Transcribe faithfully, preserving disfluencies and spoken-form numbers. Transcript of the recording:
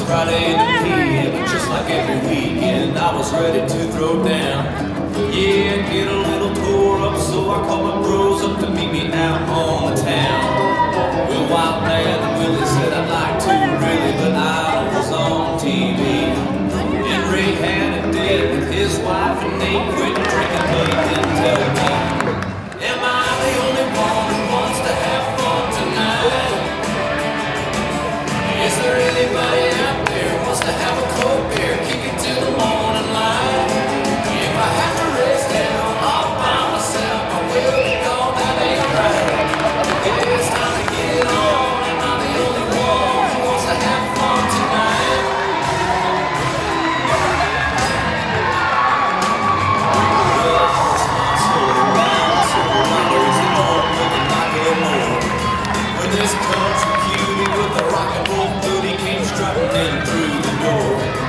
Friday in the P M, just like every weekend, I was ready to throw down. Yeah, get a little tore up, so I called my bros up to meet me out on the town. Well, Wild Man and Willie said I'd like to, really, but I was on T V. And Ray had a date with his wife, and they quit drinking, but he didn't tell me. Am I the only one who wants to have fun tonight? Is there anybody out there who wants to have a cold beer, kick it till the morning light? If I have to race down all by myself, I will, because that ain't right. Yeah, it's time to get it on. Am I the only one who wants to have fun tonight? Well, I horse my soul around, so my words are all looking like a more. When this country cutie with a rock and roll booty came strutting in through the door.